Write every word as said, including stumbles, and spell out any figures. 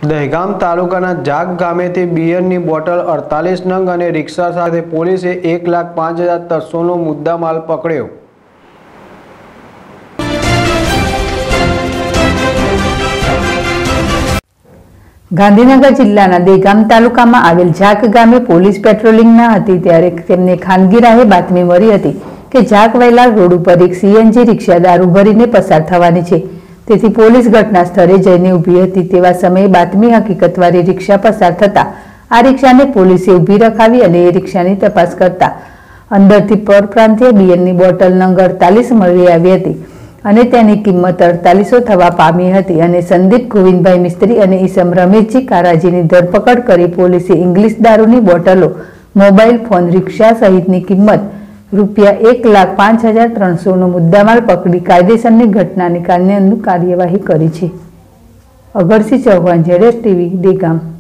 દહેગામ તાલુકાના જાગ ગામેથી બિયરની બોટલ અડતાલીસ નંગ અને રિક્ષા સાથે પોલીસે એક લાખ પાંચ હજાર ત્રણસોનો મુદ્દામાલ પકડ્યો। ગાંધીનગર જિલ્લાના દહેગામ તાલુકામાં આવેલ જાગ ગામે પોલીસ પેટ્રોલિંગમાં હતી ત્યારે તેમને ખાનગી રાહે બાતમી મળી હતી કે જાગ વૈલાર રોડ ઉપર એક સીએનજી રિક્ષા દારૂ ભરીને પસાર થવાની છે। તેથી પોલીસ ઘટના સ્થળે જઈને ઊભી હતી। તેવા સમયે બાતમી હકીકતવાળી રિક્ષા પસાર થતા આ રિક્ષાને પોલીસે ઊભી રખાવી અને એ રિક્ષાની તપાસ કરતા અંદરથી પરપ્રાંતીય બિયરની બોટલ નંગ અડતાલીસ મળી આવી હતી અને તેની કિંમત અડતાલીસો થવા પામી હતી અને સંદીપ ગોવિંદભાઈ મિસ્ત્રી અને ઈસમ રમેશજી કારાજીની ધરપકડ કરી પોલીસે ઇંગ્લિશ દારૂની બોટલો, મોબાઈલ ફોન, રિક્ષા સહિતની કિંમત રૂપિયા એક લાખ પાંચ હજાર ત્રણસોનો મુદ્દામાલ પકડી કાયદેસરની ઘટના નિકાલની કાર્યવાહી કરી છે। Agarsinh Chauhan, Z S TV, Dehgam.